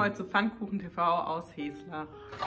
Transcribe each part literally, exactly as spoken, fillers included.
heute zu Pfannkuchen T V aus Heslach.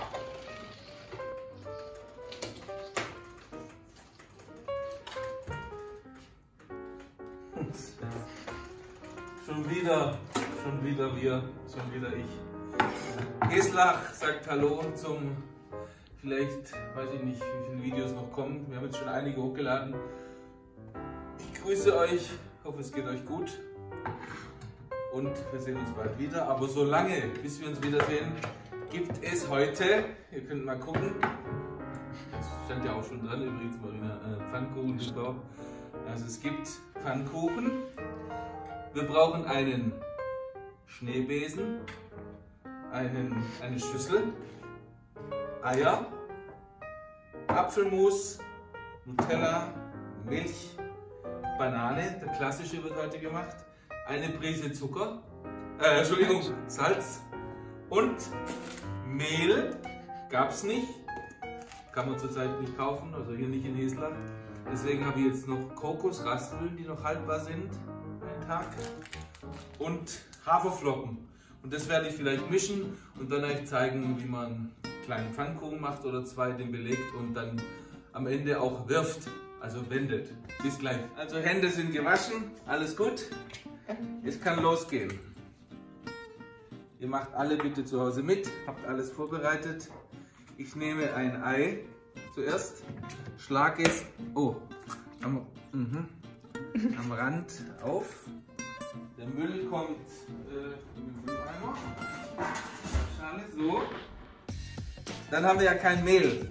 Schon wieder, schon wieder wir, schon wieder ich. Heslach sagt Hallo zum, vielleicht, weiß ich nicht, wie viele Videos noch kommen. Wir haben jetzt schon einige hochgeladen. Ich grüße euch, hoffe es geht euch gut. Und wir sehen uns bald wieder. Aber solange, bis wir uns wiedersehen, gibt es heute, ihr könnt mal gucken, das stand ja auch schon dran übrigens, Marina, äh, Pfannkuchen T V. Also es gibt Pfannkuchen. Wir brauchen einen Schneebesen, einen, eine Schüssel, Eier, Apfelmus, Nutella, Milch, Banane, der klassische wird heute gemacht, eine Prise Zucker, äh, Entschuldigung, Salz und Mehl, gab es nicht, kann man zurzeit nicht kaufen, also hier nicht in Heslach. Deswegen habe ich jetzt noch Kokosraspeln, die noch haltbar sind, einen Tag, und Haferflocken. Und das werde ich vielleicht mischen und dann euch zeigen, wie man einen kleinen Pfannkuchen macht oder zwei, den belegt und dann am Ende auch wirft, also wendet. Bis gleich. Also Hände sind gewaschen, alles gut. Es kann losgehen. Ihr macht alle bitte zu Hause mit, habt alles vorbereitet. Ich nehme ein Ei zuerst, schlage es oh, am, mhm, am Rand auf. Der Müll kommt äh, in den Mülleimer. Schale, so. Dann haben wir ja kein Mehl.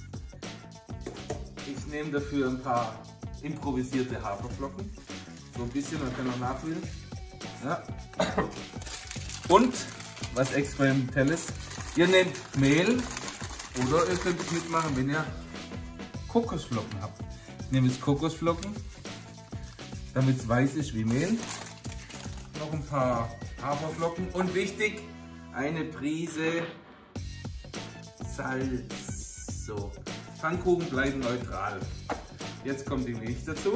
Ich nehme dafür ein paar improvisierte Haferflocken. So ein bisschen, man kann auch nachfüllen. Ja. Und, was Experimentelles, ihr nehmt Mehl oder ihr könnt es mitmachen, wenn ihr Kokosflocken habt. Ich nehme jetzt Kokosflocken, damit es weiß ist wie Mehl. Noch ein paar Haferflocken und wichtig, eine Prise Salz. So, Pfannkuchen bleiben neutral. Jetzt kommt die Milch dazu.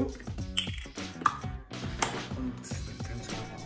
Und dann kannst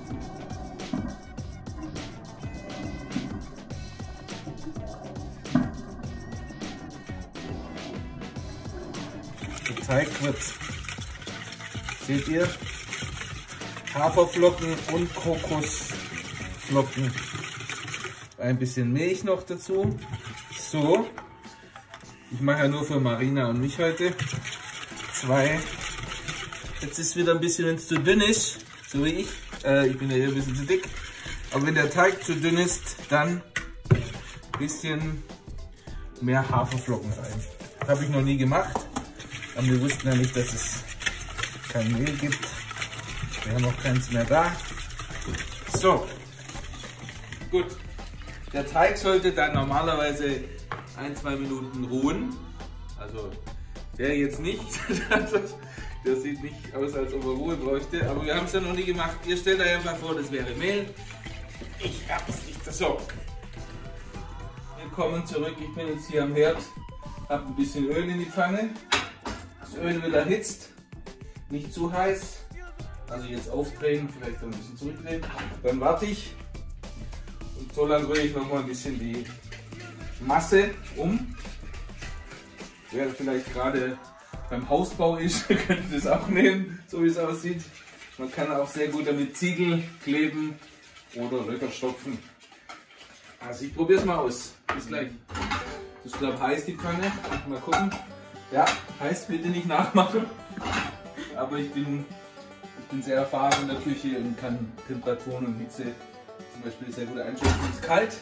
du der Teig wird, seht ihr, Haferflocken und Kokosflocken. Ein bisschen Milch noch dazu. So, ich mache ja nur für Marina und mich heute. Zwei. Jetzt ist wieder ein bisschen, wenn es zu dünn ist, so wie ich. Äh, ich bin ja hier ein bisschen zu dick. Aber wenn der Teig zu dünn ist, dann ein bisschen mehr Haferflocken rein. Das habe ich noch nie gemacht. Aber wir wussten ja nicht, dass es kein Mehl gibt. Wir haben auch keins mehr da. So, gut. Der Teig sollte dann normalerweise ein, zwei Minuten ruhen. Also der jetzt nicht. Der sieht nicht aus, als ob er Ruhe bräuchte. Aber wir haben es ja noch nie gemacht. Ihr stellt euch einfach vor, das wäre Mehl. Ich hab's nicht. So. Willkommen zurück. Ich bin jetzt hier am Herd. Hab ein bisschen Öl in die Pfanne. Das Öl wird erhitzt. Nicht zu heiß. Also jetzt aufdrehen, vielleicht ein bisschen zurückdrehen. Dann warte ich. Und so lange rühre ich noch mal ein bisschen die Masse um. Wer vielleicht gerade beim Hausbau ist, könnte das auch nehmen, so wie es aussieht. Man kann auch sehr gut damit Ziegel kleben oder Löcher stopfen. Also ich probiere es mal aus. Bis gleich. Das ist, glaube ich, heiß die Pfanne. Mal gucken. Ja, heiß, bitte nicht nachmachen. Aber ich bin Ich bin sehr erfahren in der Küche und kann Temperaturen und Hitze zum Beispiel sehr gut einschätzen. Es ist kalt.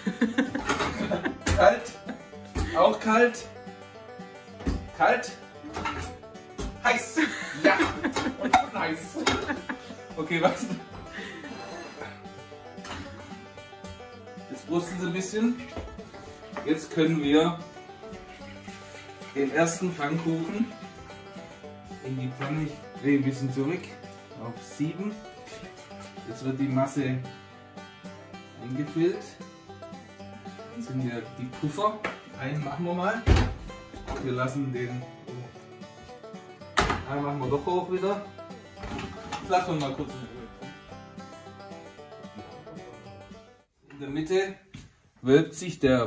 Kalt. Auch kalt. Kalt. Heiß. Ja. Und heiß. Okay, was? Jetzt brusten sie ein bisschen. Jetzt können wir den ersten Pfannkuchen in die Pfanne. Ich drehe ein bisschen zurück. Auf sieben. Jetzt wird die Masse eingefüllt. Jetzt sind wir die Puffer. Einen machen wir mal. Wir lassen den. Einen machen wir doch hoch wieder. Lassen wir mal kurz in Ruhe. In der Mitte wölbt sich der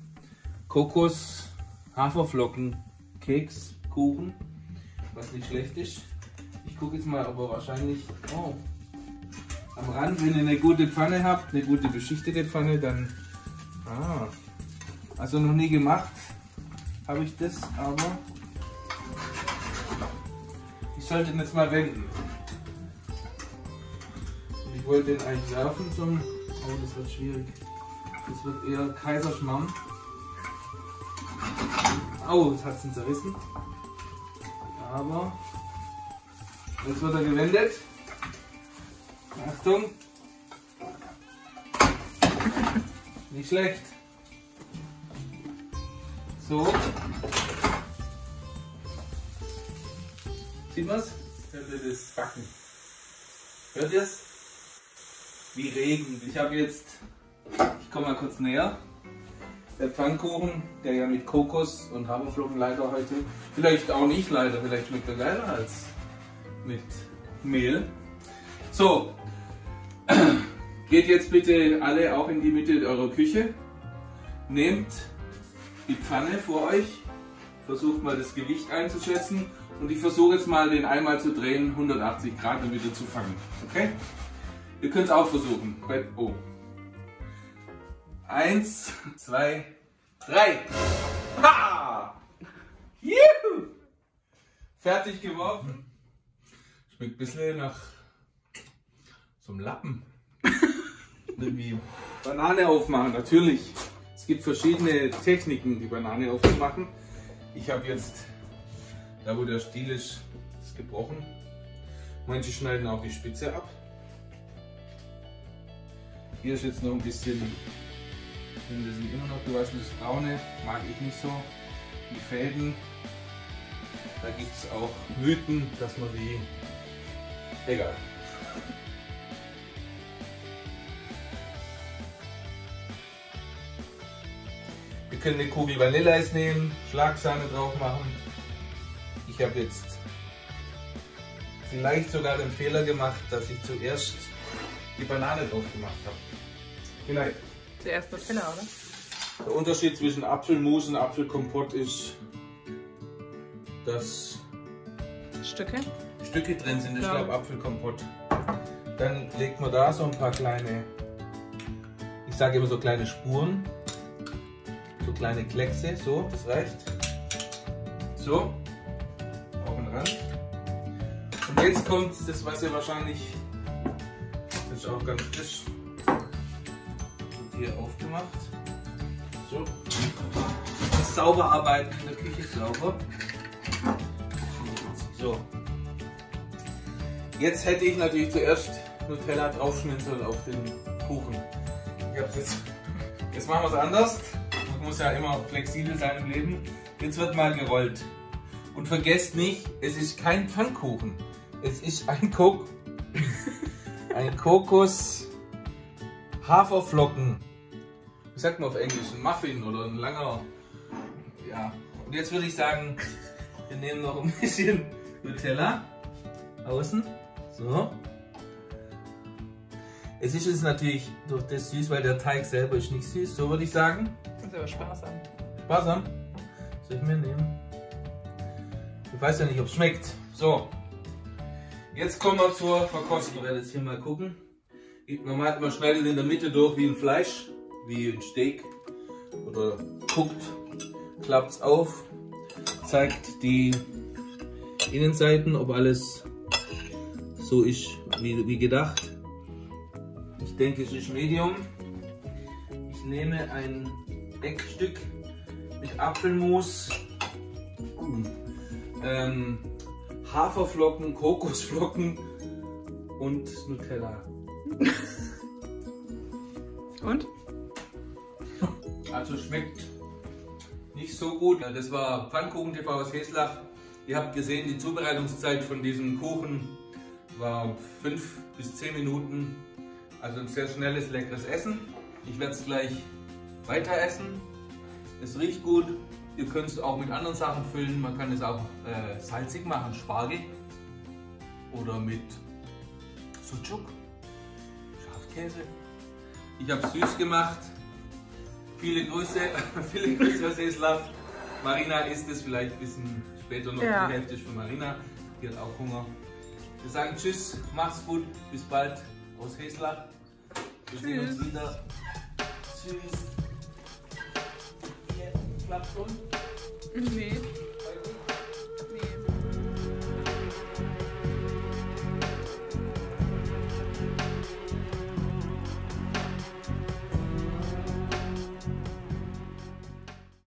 Kokos-Haferflocken-Kekskuchen, was nicht schlecht ist. Ich gucke jetzt mal, ob er wahrscheinlich oh, am Rand, wenn ihr eine gute Pfanne habt, eine gute beschichtete Pfanne, dann ah, also noch nie gemacht habe ich das, aber ich sollte ihn jetzt mal wenden. Ich wollte den eigentlich werfen zum, oh, das wird schwierig. Das wird eher Kaiserschmarrn. Au, das hat es zerrissen. Aber jetzt wird er gewendet. Achtung. Nicht schlecht. So. Sieht man's? Hört ihr das Backen? Hört ihr es? Wie Regen. Ich habe jetzt, ich komme mal kurz näher. Der Pfannkuchen, der ja mit Kokos und Haferflocken leider heute, vielleicht auch nicht leider, vielleicht schmeckt er geiler als mit Mehl. So, geht jetzt bitte alle auch in die Mitte eurer Küche. Nehmt die Pfanne vor euch, versucht mal das Gewicht einzuschätzen und ich versuche jetzt mal den einmal zu drehen, hundertachtzig Grad und wieder zu fangen. Okay? Ihr könnt es auch versuchen. Oh. Eins, zwei, drei. Ha! Juhu! Fertig geworfen. Schmeckt ein bisschen nach so einem Lappen. Irgendwie Banane aufmachen, natürlich. Es gibt verschiedene Techniken, die Banane aufzumachen. Ich habe jetzt, da wo der Stiel ist, ist gebrochen. Manche schneiden auch die Spitze ab. Hier ist jetzt noch ein bisschen, das sind immer noch gewaschenes Braune, mag ich nicht so. Die Fäden, da gibt es auch Mythen, dass man die, egal. Wir können eine Kugel Vanilleeis nehmen, Schlagsahne drauf machen. Ich habe jetzt vielleicht sogar den Fehler gemacht, dass ich zuerst die Banane drauf gemacht habe. Vielleicht. Zuerst der Teller, oder? Der Unterschied zwischen Apfelmus und Apfelkompott ist, dass Stücke, Stücke drin sind. Ich ja. glaube Apfelkompott. Dann legt man da so ein paar kleine, ich sage immer so kleine Spuren, so kleine Kleckse, so, das reicht. So, auf den Rand. Und jetzt kommt das, was ihr wahrscheinlich, das ist auch ganz frisch, und hier aufgemacht. So, das sauber arbeiten in der Küche, sauber. So, jetzt hätte ich natürlich zuerst Nutella draufschmieren sollen auf den Kuchen. Ich hab's jetzt, jetzt machen wir es anders. Man muss ja immer flexibel sein im Leben. Jetzt wird mal gerollt. Und vergesst nicht, es ist kein Pfannkuchen. Es ist ein, Kok ein Kokos Haferflocken. Wie sagt man auf Englisch? Ein Muffin oder ein langer. Ja. Und jetzt würde ich sagen, wir nehmen noch ein bisschen Nutella außen. So. Es ist jetzt natürlich durch das süß, weil der Teig selber ist nicht süß. So würde ich sagen. Das ist aber sparsam. Sparsam? Soll ich mir nehmen? Ich weiß ja nicht, ob es schmeckt. So. Jetzt kommen wir zur Verkostung. Ich werde jetzt hier mal gucken. Normal man schneidet in der Mitte durch wie ein Fleisch, wie ein Steak. Oder guckt, klappt es auf, zeigt die Innenseiten, ob alles so ist wie, wie gedacht. Ich denke, es ist Medium. Ich nehme ein Eckstück mit Apfelmus, ähm, Haferflocken, Kokosflocken und Nutella. Und? Also schmeckt nicht so gut. Das war Pfannkuchen T V aus Heslach. Ihr habt gesehen, die Zubereitungszeit von diesem Kuchen war fünf bis zehn Minuten. Also ein sehr schnelles, leckeres Essen. Ich werde es gleich weiter essen. Es riecht gut. Ihr könnt es auch mit anderen Sachen füllen. Man kann es auch äh, salzig machen, Spargel. Oder mit Sucuk, Schafkäse. Ich habe süß gemacht. Viele Grüße, viele Grüße aus Heslar. Marina isst es vielleicht ein bisschen später noch. Ja. Die Hälfte ist für Marina. Die hat auch Hunger. Wir sagen Tschüss, macht's gut, bis bald aus Heslar. Wir sehen uns Tschüss. wieder. Tschüss. Hier, klappt schon. Nee.